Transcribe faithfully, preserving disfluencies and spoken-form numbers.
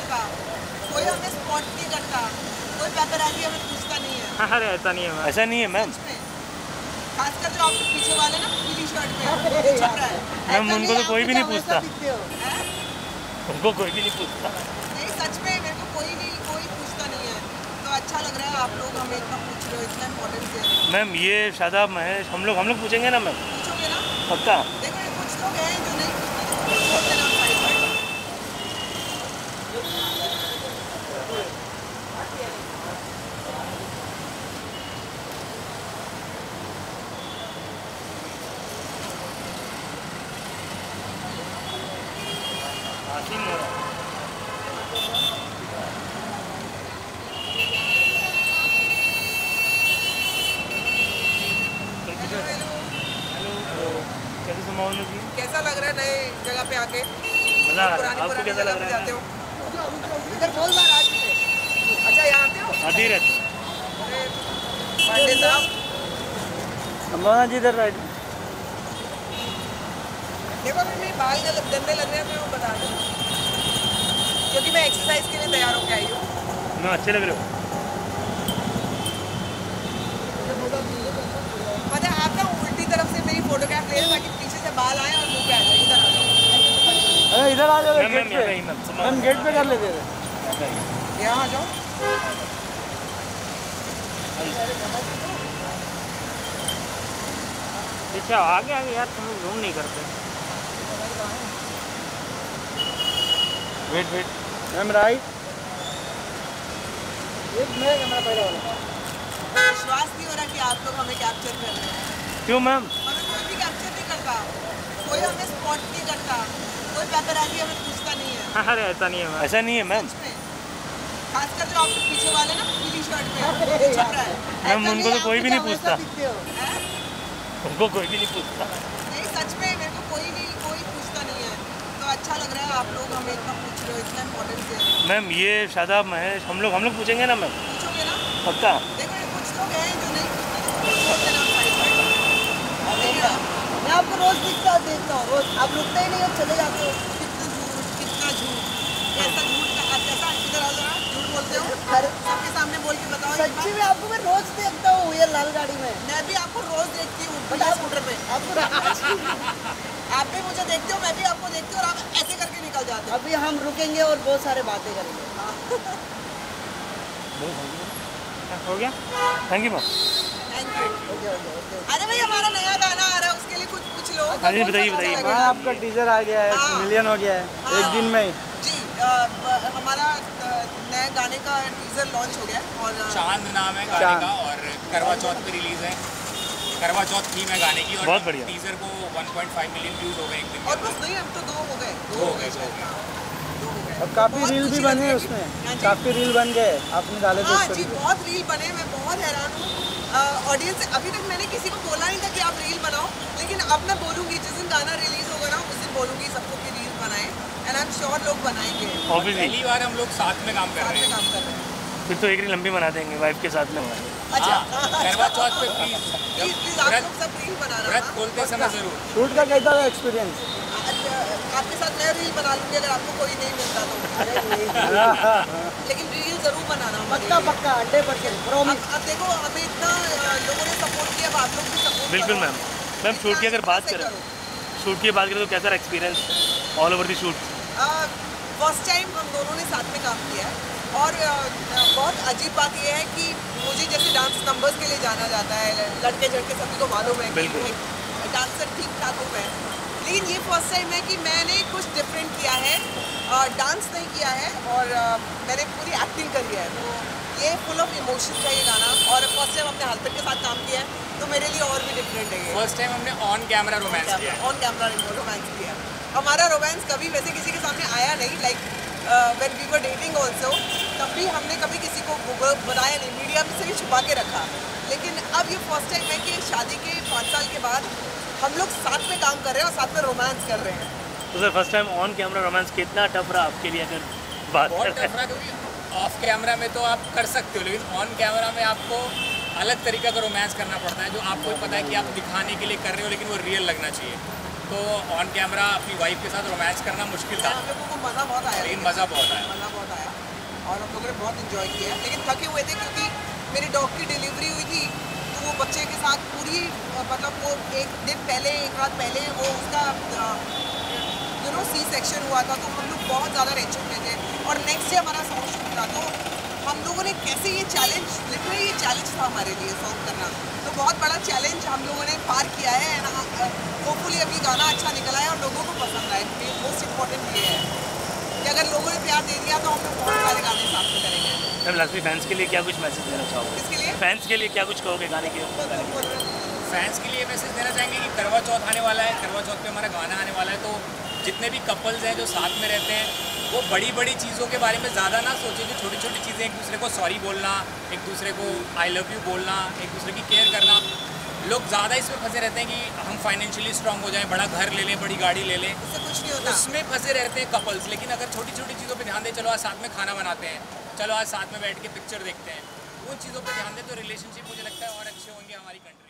करता, कोई हमें स्पॉट नहीं करता, कोई पेपराजी हमें पूछता नहीं है। अरे ऐसा नहीं है मैम, ऐसा नहीं है मैम। खासकर जो आपके पीछे वाले ना पीली शर्ट में छप रहा है मैम, उनको तो कोई भी नहीं पूछता, उनको कोई भी नहीं पूछता। नहीं सच में मेरे को कोई नहीं कोई पूछता नहीं है, तो अच्छा लग रहा है आप लोग हमें इतना पूछ रहे हो, इतना इम्पोर्टेंस दे रहे हो। मैम ये शादाब महेश हम लोग हम लोग पूछेंगे ना मैम, पूछोगे ना? पक्का। देखो ये कुछ लोग हैं जो नहीं पूछते ना साइड में। कैसा लग रहा है नए जगह पे आके? मजा आ रहा है। आपको कैसा लग रहा है? जाते हो इधर बहुत बार आ चुके। अच्छा यहाँ आते हो? आते ही रहते। पांडे साहब अम्मा जी इधर राइट। देखो अगर मेरे बाल गंदे लग रहे हैं मैं वो बता दूँ, क्योंकि मैं एक्सरसाइज के लिए तैयार होकर आई हूँ। ना अच्छे लग रहे हो। मतलब आप ना उल्टी तरफ से मेरी फोटोग्राफ ले रहे ताकि पीछे से बाल आए और मुंह पे आ जाए। इधर आ जाओ। अरे इधर आ जाओ, गेट पे मैम हम गेट पे कर लेते थे। यहाँ आ जाओ। पीछे आगे आगे यार, तुम लोग जूम नहीं करते। वेट वेट मैम राइट, एक मेरा कैमरा पहले वाला। विश्वास नहीं हो रहा कि आप लोग हमें कैप्चर कर रहे हैं। क्यों मैम? हमें कोई भी कैप्चर नहीं करता, कोई हमें स्पॉट नहीं करता, कोई पेपराजी हमें पूछता नहीं है। अरे ऐसा नहीं है मैम, ऐसा नहीं है मैम। खासकर जो आपके पीछे वाले ना पीली शर्ट में छप रहा है। मैम उनको तो कोई भी नहीं पूछता, उनको कोई भी नहीं पूछता। नहीं सच में मेरे को कोई नहीं कोई पूछता नहीं है, तो अच्छा लग रहा है आप लोग हमें इतना पूछ रहे हो, इतना इम्पोर्टेंस दे रहे हो। मैम ये शादाब महेश हम लोग हम लोग पूछेंगे ना मैम, पूछोगे ना? पक्का। देखो ये कुछ लोग हैं जो नहीं पूछते ना साइड में। मैं आपको रोज दिखता देखता हूँ, रोज आप रुकते ही नहीं हो, चले जाते हो। कितना झूठ कितना झूठ, कैसा झूठ का आप कैसा इधर आओ जरा, झूठ बोलते हो सबके सामने बोल के बताओ। सच्ची में आपको मैं रोज देखता हूँ ये लाल गाड़ी में। मैं भी आपको रोज देखती हूँ स्कूटर पे, आपको आप भी मुझे देखते हो, मैं भी आपको देखती हूँ और आप ऐसे करके निकल जाते हो। अभी हम रुकेंगे और बहुत सारे बातें करेंगे। हो गया, thank you ma'am. Thank you. अरे भाई हमारा नया गाना आ रहा है, उसके लिए कुछ कुछ लोग। हाँ जी बताइए बताइए। हाँ आपका टीजर आ गया है, मिलियन हो गया है एक दिन में ही। जी हमारा नए गाने का टीजर लॉन्च हो गया और चांद नाम है गाने का और करवा चौथ पे रिलीज है। करवा चौथ थीम है गाने की और बहुत बढ़िया। टीजर को one point five million views हो गए एक दिन में। और बस नहीं, अब तो दो हो गए दो हो गए दो हो गए और काफी रील भी बने उसमें, काफी रील बन गए आपने डाले थे। हाँ जी बहुत रील बने, मैं बहुत हैरान हूँ ऑडियंस। अभी तक मैंने किसी को बोला नहीं था कि आप रील बनाओ, लेकिन अब मैं बोलूँगी जिस दिन गाना रिलीज होगा ना उस दिन बोलूँगी सबको कि रील बनाएं एंड आई एम श्योर लोग बनाएंगे। पहली बार हम लोग साथ में काम कर रहे हैं। काम कर रहे हैं फिर तो एक रील लंबी बना देंगे वाइफ के साथ में। अच्छा करवा चौथ पे प्लीज प्लीज प्लीज आप लोग सब रील बनाना। व्रत खोलते समय जरूर। शूट का कैसा था एक्सपीरियंस? आपके साथ मैं रील बना लूँगी अगर आपको कोई नहीं मिलता तो। लेकिन रील जरूर बनाना पक्का पक्का अड्डे पर के प्रॉमिस। अब देखो हमें इतना लोगों ने सपोर्ट किया, अब आप लोग भी सपोर्ट। बिल्कुल मैम। मैम शूट की अगर बात करें शूट की बात करें तो कैसा experience all over the shoot? First time हम दोनों ने साथ में काम किया है और बहुत अजीब बात यह है कि मुझे जैसे डांस नंबर्स के लिए जाना जाता है, लड़के झड़के सभी को मालूम है कि डांसर ठीक ठाक हो गए, लेकिन ये फर्स्ट टाइम है कि मैंने कुछ डिफरेंट किया है, डांस नहीं किया है और मैंने पूरी एक्टिंग करी है। तो ये फुल ऑफ इमोशन का ये गाना और फर्स्ट टाइम हमने हल्पट के साथ काम किया है तो मेरे लिए और भी डिफरेंट है। फर्स्ट टाइम हमने ऑन कैमरा रोमांस किया है। ऑन कैमरा रोमांस किया है। हमारा रोमांस कभी वैसे किसी के सामने आया नहीं, like when we were dating also, तब भी हमने कभी किसी को बताया नहीं, मीडिया में से भी छुपा के रखा। लेकिन अब ये फर्स्ट टाइम है कि शादी के पाँच साल के बाद हम लोग साथ में काम कर रहे हैं और साथ में रोमांस कर रहे हैं। तो sir first time on camera romance कितना टफ रहा आपके लिए? अगर बात बहुत टफ रहा क्योंकि ऑफ कैमरा में तो आप कर सकते हो, लेकिन ऑन कैमरा में आपको अलग तरीका का रोमांस करना पड़ता है जो आपको पता है कि आप दिखाने के लिए कर रहे हो लेकिन वो रियल लगना चाहिए। तो ऑन कैमरा अपनी वाइफ के साथ रोमांस करना मुश्किल था, हम लोगों को मज़ा बहुत आया, लेकिन मज़ा बहुत आया। मज़ा बहुत आया। और हम लोगों ने बहुत इन्जॉय किया है, लेकिन थके हुए थे क्योंकि मेरी डॉग की डिलीवरी हुई थी, तो वो बच्चे के साथ पूरी मतलब वो एक दिन पहले एक रात पहले वो उसका यू नो सी सेक्शन हुआ था, तो हम लोग बहुत ज़्यादा टेंशन में थे और नेक्स्ट डे हमारा सॉन्ग शूट था, तो हम लोगों ने कैसे ये चैलेंज लिटरली ये चैलेंज था हमारे लिए सॉन्ग करना, तो बहुत बड़ा चैलेंज हम लोगों ने पार किया है एंड होपफुली अभी गाना अच्छा निकला है और लोगों को पसंद आए। मोस्ट इम्पॉर्टेंट ये है कि अगर लोगों ने प्यार दे दिया तो हम लोग बहुत सारे गाने साथ में करेंगे। मैम लास्टली फैंस के लिए क्या कुछ मैसेज देना चाहोगे? इसके लिए फैंस के लिए क्या कुछ कहोगे गाने के? फैंस के लिए मैसेज देना चाहेंगे कि करवा चौथ आने वाला है, करवा चौथ पे हमारा गाना आने वाला है, तो जितने भी कपल्स हैं जो साथ में रहते हैं वो बड़ी बड़ी चीज़ों के बारे में ज़्यादा ना सोचें, जो छोटी छोटी चीज़ें, एक दूसरे को सॉरी बोलना, एक दूसरे को आई लव यू बोलना, एक दूसरे की केयर करना। लोग ज़्यादा इसमें फंसे रहते हैं कि हम फाइनेंशियली स्ट्रांग हो जाएं, बड़ा घर ले लें, बड़ी गाड़ी ले लें, इससे कुछ नहीं होता। उसमें फंसे रहते हैं कपल्स। लेकिन अगर छोटी छोटी चीज़ों पे ध्यान दें, चलो आज साथ में खाना बनाते हैं, चलो आज साथ में बैठ के पिक्चर देखते हैं, उन चीज़ों पे ध्यान दें तो रिलेशनशिप मुझे लगता है और अच्छे होंगे हमारी कंट्री।